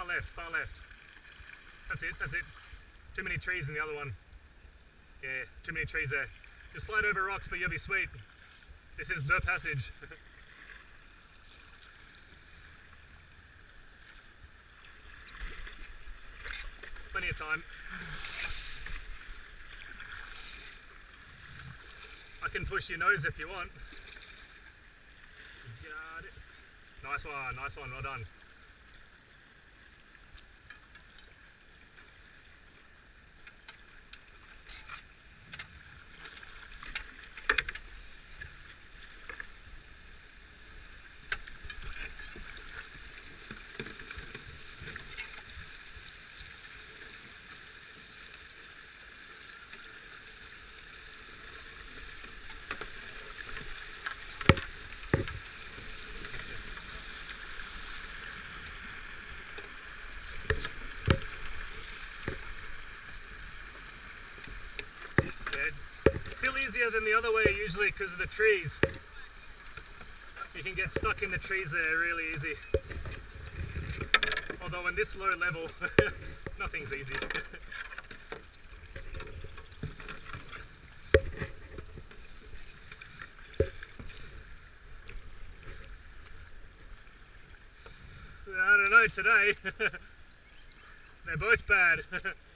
left, far left. That's it, that's it. Too many trees in the other one. Yeah, too many trees there. Just slide over rocks, but you'll be sweet. This is the passage. Plenty of time. I can push your nose if you want. Got it. Nice one, well done. Still easier than the other way usually because of the trees. You can get stuck in the trees there really easy. Although in this low level, nothing's easy. I don't know today. They're both bad.